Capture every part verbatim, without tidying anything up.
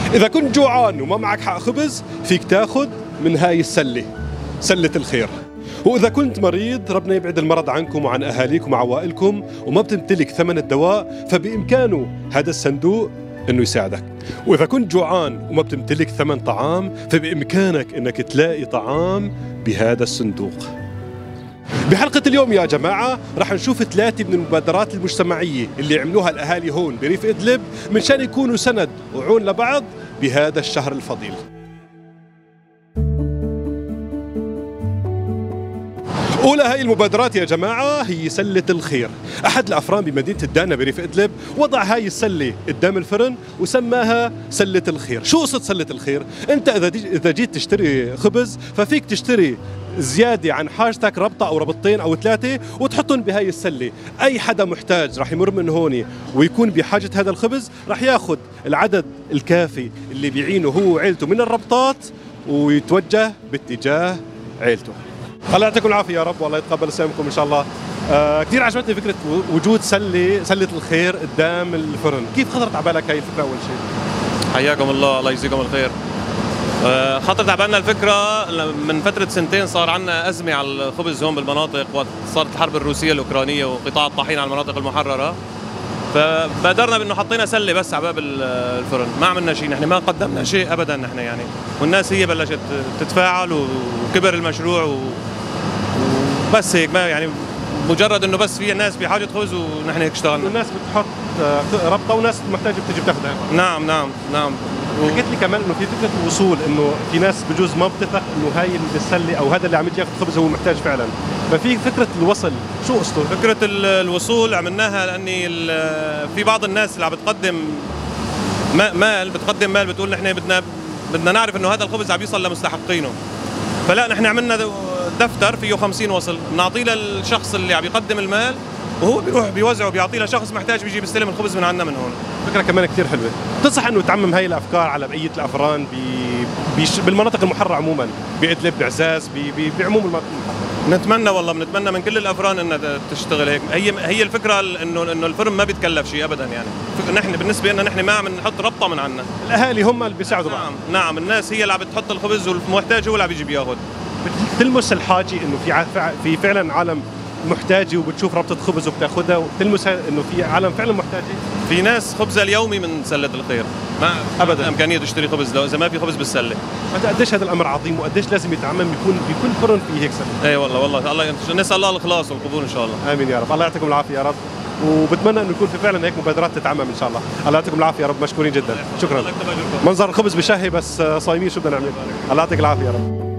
إذا كنت جوعان وما معك حق خبز فيك تاخذ من هاي السلة، سلة الخير. وإذا كنت مريض ربنا يبعد المرض عنكم وعن أهاليكم وعوائلكم وما بتمتلك ثمن الدواء فبإمكانه هذا الصندوق إنه يساعدك. وإذا كنت جوعان وما بتمتلك ثمن طعام فبإمكانك إنك تلاقي طعام بهذا الصندوق. بحلقة اليوم يا جماعة رح نشوف ثلاثة من المبادرات المجتمعية اللي عملوها الأهالي هون بريف إدلب من شان يكونوا سند وعون لبعض بهذا الشهر الفضيل. أولى هاي المبادرات يا جماعة هي سلة الخير. أحد الأفران بمدينة الدانا بريف إدلب وضع هاي السلة قدام الفرن وسماها سلة الخير. شو قصة سلة الخير؟ أنت إذا إذا جيت تشتري خبز ففيك تشتري زيادة عن حاجتك ربطة أو ربطتين أو ثلاثة وتحطهم بهاي السلة. أي حدا محتاج رح يمر من هون ويكون بحاجة هذا الخبز رح ياخذ العدد الكافي اللي بيعينه هو وعيلته من الربطات ويتوجه باتجاه عيلته. الله يعطيكم العافية يا رب والله يتقبل صيامكم إن شاء الله. آه كثير عجبتني فكرة وجود سلة سلة الخير قدام الفرن. كيف خطرت على بالك هاي الفكرة أول شيء؟ حياكم الله، الله يجزيكم الخير. آه خطرت على بالنا الفكرة من فترة سنتين صار عندنا أزمة على الخبز هون بالمناطق وقت صارت الحرب الروسية الأوكرانية وقطاع الطحين على المناطق المحررة. فبادرنا بانه حطينا سله بس على باب الفرن، ما عملنا شيء، نحن ما قدمنا شيء ابدا نحن يعني، والناس هي بلشت تتفاعل وكبر المشروع وبس هيك، ما يعني مجرد انه بس في ناس بحاجه خبز ونحن هيك اشتغلنا. الناس بتحط ربطه وناس محتاجه بتيجي بتاخذها. نعم نعم نعم. حكيت لي كمان انه في فكره الوصول، انه في ناس بجوز ما بتثق انه هاي اللي بالسله او هذا اللي عم ياخذ خبز هو محتاج فعلا، ففي فكره الوصل، شو قصته؟ فكره الوصول عملناها لاني في بعض الناس اللي عم بتقدم مال بتقدم مال بتقول نحن بدنا بدنا نعرف انه هذا الخبز عم يوصل لمستحقينه، فلا نحن عملنا دفتر فيه خمسين وصل بنعطيه للشخص اللي عم يقدم المال وهو بيروح بيوزعه بيعطيه لشخص محتاج بيجي بيستلم الخبز من عندنا من هون. فكره كمان كثير حلوه. بتنصح انه تعمم هاي الافكار على بقيه الافران بالمناطق المحرره عموما، بإدلب، بعزاز، بعموم المناطق المحرره؟ نتمنى والله، بنتمنى من كل الافران انها تشتغل هيك. هي هي الفكره انه انه الفرن ما بيتكلف شيء ابدا يعني. نحن بالنسبه لنا نحن ما عم نحط ربطه من عندنا. الاهالي هم اللي بيساعدوا بعض. نعم نعم، الناس هي اللي عم بتحط الخبز والمحتاج هو اللي عم بيجي بياخذ. بتلمس الحاجه انه في في فعلا عالم محتاجه وبتشوف ربطه خبز وبتاخذها وبتلمس انه في عالم فعلا محتاجه. في ناس خبزها اليومي من سله الخير، ما ابدا امكانيه تشتري خبز لو اذا ما في خبز بالسله. قديش هذا الامر عظيم وقديش لازم يتعمم يكون بكل فرن في هيك سله. اي والله والله، الله نسال الله الخلاص والقبول ان شاء الله. امين يا رب، الله يعطيكم العافيه يا رب، وبتمنى انه يكون في فعلا هيك مبادرات تتعمم ان شاء الله. الله يعطيكم العافيه يا رب، مشكورين جدا، شكرا. منظر الخبز بشهي بس صايمين، شو بدنا نعمل؟ الله يعطيك العافيه يا رب.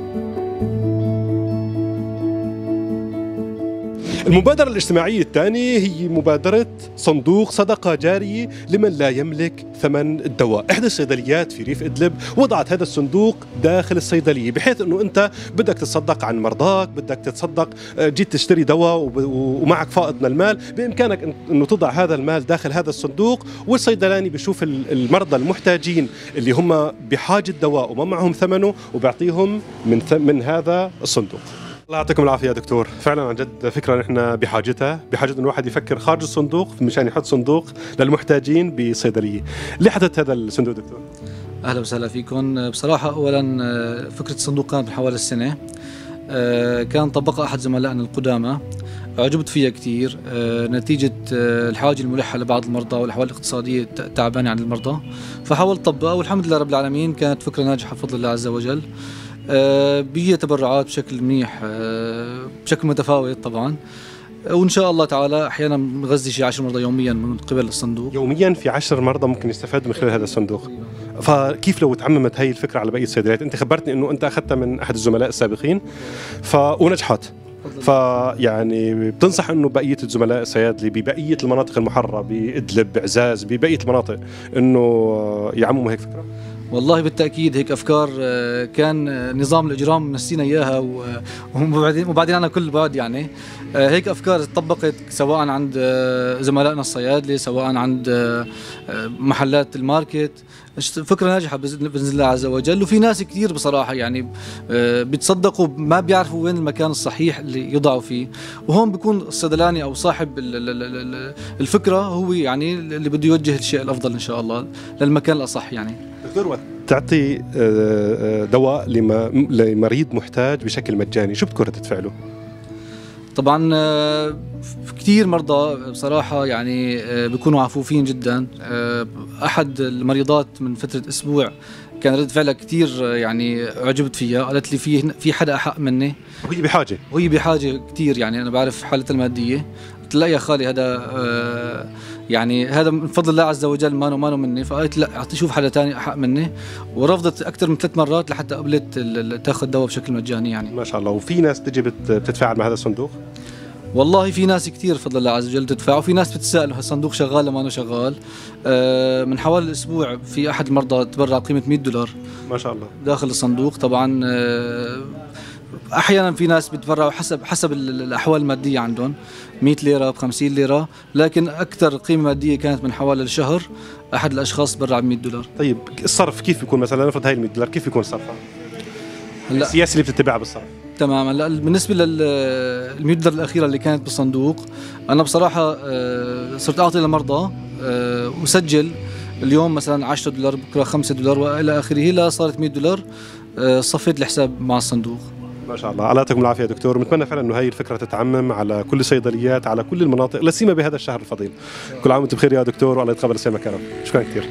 المبادرة الاجتماعية الثانية هي مبادرة صندوق صدقة جارية لمن لا يملك ثمن الدواء. إحدى الصيدليات في ريف إدلب وضعت هذا الصندوق داخل الصيدلية بحيث أنه أنت بدك تتصدق عن مرضاك، بدك تتصدق، جيت تشتري دواء ومعك فائض من المال، بإمكانك أنه تضع هذا المال داخل هذا الصندوق، والصيدلاني بيشوف المرضى المحتاجين اللي هم بحاجة دواء وما معهم ثمنه وبيعطيهم من, من هذا الصندوق. الله يعطيكم العافية يا دكتور، فعلا عن جد فكرة نحن بحاجتها، بحاجة انه الواحد يفكر خارج الصندوق مشان يحط صندوق للمحتاجين بصيدلية. ليه حطيت هذا الصندوق دكتور؟ اهلا وسهلا فيكم. بصراحة اولا فكرة الصندوق كانت من حوالي السنة، كان طبقها احد زملائنا القدامى، عجبت فيها كثير نتيجة الحاجة الملحة لبعض المرضى والأحوال الاقتصادية تعبانة عن المرضى، فحاولت طبقها والحمد لله رب العالمين كانت فكرة ناجحة بفضل الله عز وجل. بيجي تبرعات بشكل منيح بشكل متفاوت طبعا، وان شاء الله تعالى احيانا بنغذي شيء عشر مرضى يوميا من قبل الصندوق. يوميا في عشر مرضى ممكن يستفادوا من خلال هذا الصندوق. فكيف لو تعممت هي الفكره على بقيه الصيدليات؟ انت خبرتني انه انت اخذتها من احد الزملاء السابقين ف ونجحت، فيعني بتنصح انه بقيه الزملاء الصيادلي ببقيه المناطق المحرره بإدلب، بعزاز، ببقيه المناطق انه يعمموا هيك فكره؟ والله بالتأكيد هيك أفكار كان نظام الإجرام نسينا إياها وبعدين وبعدين أنا كل بعد يعني هيك أفكار طبقت سواء عند زملائنا الصيادلة سواء عند محلات الماركت. فكرة ناجحة بإذن الله عز وجل، وفي ناس كثير بصراحة يعني بيتصدقوا ما بيعرفوا وين المكان الصحيح اللي يضعوا فيه، وهون بيكون الصيدلاني أو صاحب الفكرة هو يعني اللي بده يوجه الشيء الأفضل إن شاء الله للمكان الأصح يعني. دكتور، وقت تعطي دواء لمريض محتاج بشكل مجاني شو بتكون ردة فعله؟ طبعا كثير مرضى بصراحة يعني بيكونوا عفوفين جدا. أحد المريضات من فترة أسبوع كان رد فعلها كثير يعني أعجبت فيها، قالت لي في في حدا أحق مني وهي بحاجة وهي بحاجة كثير، يعني أنا بعرف حالتها المادية. قلت لا يا خالي هذا يعني هذا من فضل الله عز وجل، مانو مانو مني. فقالت لا أعطي شوف حدا تاني أحق مني، ورفضت أكثر من ثلاث مرات لحتى قبلت تاخذ دواء بشكل مجاني يعني. ما شاء الله. وفي ناس تجي بتتفاعل مع هذا الصندوق؟ والله في ناس كثير بفضل الله عز وجل تدفع، وفي ناس بتسأل هالصندوق شغال ولا ما أنا شغال. أه من حوالي الأسبوع في أحد المرضى تبرع قيمة مئة دولار ما شاء الله داخل الصندوق. طبعا أه أحيانا في ناس بتبرعوا حسب حسب الأحوال المادية عندهم، مئة ليرة ب خمسين ليرة، لكن أكثر قيمة مادية كانت من حوالي الشهر أحد الأشخاص برع ب مئة دولار. طيب الصرف كيف بيكون مثلا؟ نفرض هاي ال مئة دولار كيف بيكون صرفها؟ السياسة اللي بتتبعها بالصرف. تماما. لا بالنسبه للمئة دولار الاخيره اللي كانت بالصندوق، انا بصراحه صرت اعطي للمرضى وسجل اليوم مثلا عشرة دولار، بكره خمسة دولار والى اخره، لا صارت مئة دولار. صفيت الحساب مع الصندوق. ما شاء الله. الله يعطيكم العافيه دكتور. ونتمنى فعلا انه هاي الفكره تتعمم على كل الصيدليات، على كل المناطق، لا سيما بهذا الشهر الفضيل. كل عام وانتم بخير يا دكتور، والله يتقبل صيامك يا رب. شكرا كثير.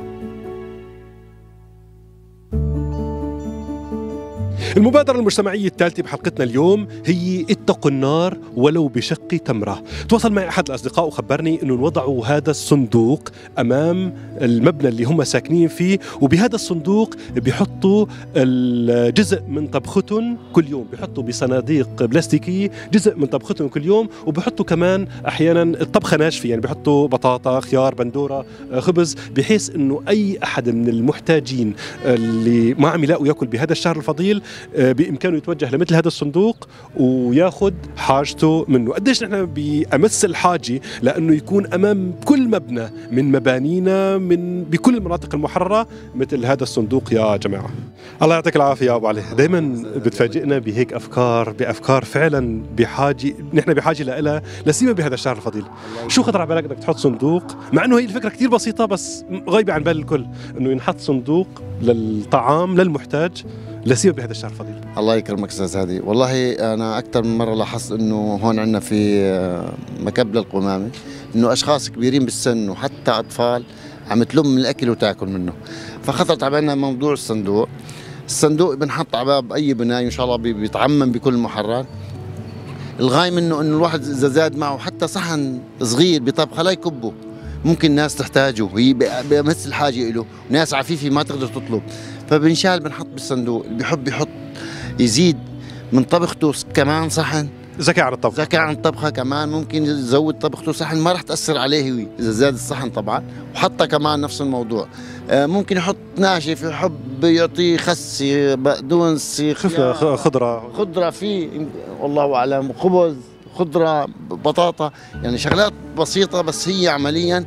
المبادرة المجتمعية الثالثة بحلقتنا اليوم هي اتقوا النار ولو بشق تمرة. تواصل معي أحد الأصدقاء وخبرني أنه وضعوا هذا الصندوق أمام المبنى اللي هم ساكنين فيه، وبهذا الصندوق بيحطوا الجزء من طبختهم كل يوم، بيحطوا بصناديق بلاستيكية جزء من طبختهم كل يوم، وبيحطوا كمان أحيانا الطبخة ناشفة، يعني بيحطوا بطاطا، خيار، بندورة، خبز، بحيث أنه أي أحد من المحتاجين اللي ما عم يلاقوا يأكل بهذا الشهر الفضيل بإمكانه يتوجه لمثل هذا الصندوق وياخذ حاجته منه. قديش نحن بأمس الحاجة لأنه يكون أمام كل مبنى من مبانينا من بكل المناطق المحررة مثل هذا الصندوق يا جماعة. الله يعطيك العافية يا أبو علي، دايما بتفاجئنا بهيك أفكار، بأفكار فعلا بحاجة نحن بحاجة لها، لا سيما بهذا الشهر الفضيل. شو خطر على بالك انك تحط صندوق، مع انه هي الفكرة كثير بسيطة بس غايبة عن بال الكل، انه ينحط صندوق للطعام للمحتاج لا سيما بهذا الشهر الفضيل؟ الله يكرمك استاذ هادي. والله انا اكثر من مره لاحظت انه هون عندنا في مكب للقمامه انه اشخاص كبيرين بالسن وحتى اطفال عم تلم من الاكل وتاكل منه، فخطرت على بالنا موضوع الصندوق. الصندوق بنحط على باب اي بنايه ان شاء الله بيتعمم بكل المحرات. الغايه منه انه الواحد اذا زاد معه حتى صحن صغير بطبخه لا يكبه، ممكن ناس تحتاجه، هي بمثل الحاجه له، ناس عفيفه ما تقدر تطلب، فبنشال بنحط بالصندوق. اللي بيحب يحط يزيد من طبخته كمان صحن، ذكاء عن الطبخ، ذكاء عن الطبخه كمان، ممكن يزود طبخته صحن ما راح تاثر عليه هو اذا زاد الصحن طبعا، وحطها كمان نفس الموضوع. ممكن يحط ناشف، يحب يعطيه خس، بقدونس، خضره خضره فيه والله اعلم، خبز، خضره، بطاطا، يعني شغلات بسيطه بس هي عمليا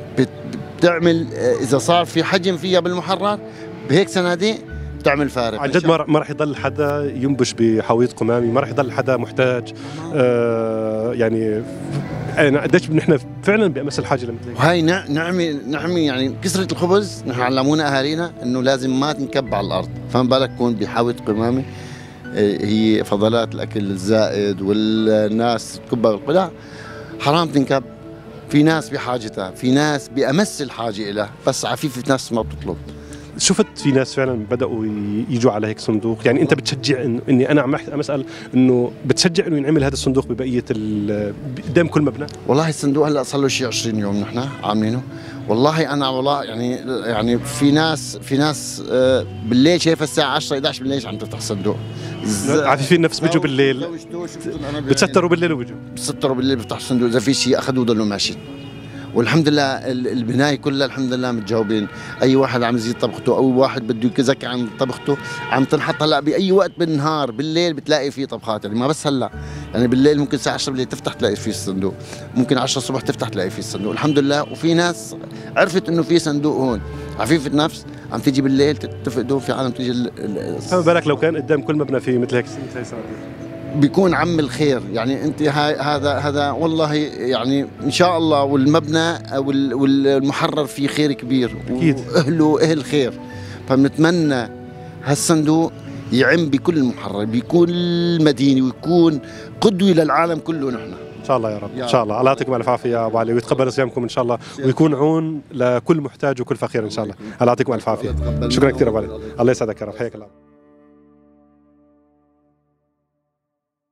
بتعمل اذا صار في حجم فيها بالمحرر بهيك صناديق بتعمل فارق. عن جد ما راح يضل حدا ينبش بحويط قمامي، ما راح يضل حدا محتاج. آه يعني انا قديش نحن فعلا بامس الحاجه لمثل هيك. وهي نعمه نعمه يعني كسره الخبز نحن علمونا اهالينا انه لازم ما تنكب على الارض، فما بالك تكون بحويط قمامي هي فضلات الاكل الزائد والناس تكبها بالقلاع، حرام تنكب. في ناس بحاجتها، في ناس بأمس الحاجة إلها، بس عفيفة ناس ما بتطلب. شفت في ناس فعلا بدأوا يجوا على هيك صندوق، يعني أنت بتشجع إن إني أنا عم أسأل إنه بتشجع إنه ينعمل هذا الصندوق ببقية قدام كل مبنى؟ والله الصندوق هلا صار له شيء عشرين يوم نحن عاملينه. والله أنا والله يعني يعني في ناس في ناس بالليل شايفة الساعة عشرة إحدى عشر بالليل عم تفتح الصندوق. عفيفين نفس بيجوا بالليل، بتستروا بالليل وبيجوا بتستروا بالليل بيفتحوا الصندوق، إذا في شيء أخذوا وضلوا ماشيين. والحمد لله البنايه كلها الحمد لله متجاوبين، اي واحد عم يزيد طبخته او واحد بده يزكي عن طبخته عم تنحط هلا باي وقت بالنهار، بالليل بتلاقي فيه طبخات، يعني ما بس هلا، يعني بالليل ممكن الساعه عشرة بالليل تفتح تلاقي فيه الصندوق، ممكن عشرة الصبح تفتح تلاقي فيه الصندوق، الحمد لله. وفي ناس عرفت انه في صندوق هون، عفيفة نفس عم تيجي بالليل تفقدوا، في عالم تيجي. فما بالك لو كان قدام كل مبنى في مثل هيك بيكون عم الخير، يعني انت هذا هذا والله يعني ان شاء الله، والمبنى والمحرر فيه خير كبير، اكيد، واهله اهل خير، فبنتمنى هالصندوق يعم بكل المحرر، بكل مدينة، ويكون قدوة للعالم كله. نحن ان شاء الله يا رب، ان شاء الله. الله يعطيكم الف عافيه يا ابو علي، ويتقبل صيامكم ان شاء الله، ويكون عون لكل محتاج وكل فقير ان شاء الله. الله يعطيكم الف عافيه. شكرا كثير ابو علي، الله يسعدك يا رب، حياك الله.